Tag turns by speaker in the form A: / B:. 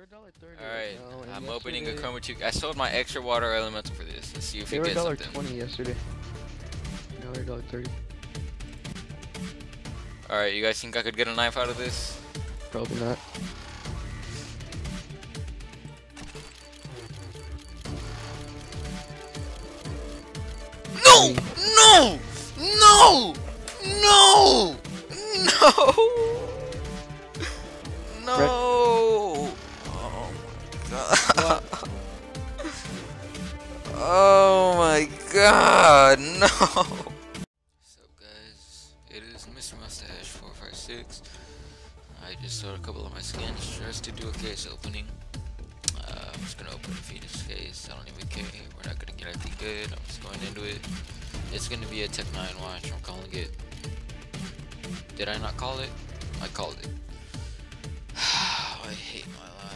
A: $1.30
B: Alright,
A: right now, and
B: I'm opening a
A: yesterday
B: Chroma 2. I sold my extra water elemental for this. Let's see if
A: they
B: we
A: were
B: get something.
A: $1.20 yesterday. Now they're $1.30.
B: Alright, you guys think I could get a knife out of this?
A: Probably not.
B: No! No! No! No! No! No! Oh my god. Oh my god, no! What's up, guys? It is Mr. Mustache 456. I just sold a couple of my skins just to do a case opening. I'm just gonna open a Phoenix case. I don't even care. We're not gonna get anything good. I'm just going into it. It's gonna be a Tech 9 watch. I'm calling it. Did I not call it? I called it. I hate my